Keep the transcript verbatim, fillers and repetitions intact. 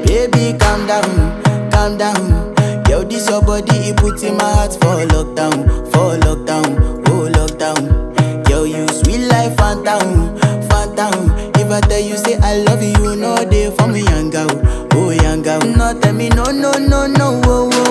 Baby, calm down, calm down. Yo, this your body, it puts in my heart for lockdown, for lockdown, oh lockdown. Yo, you sweet life, phantom, phantom. If I tell you say I love you, you know they for me, young girl, oh young girl. No, tell me no, no, no, no, oh, oh.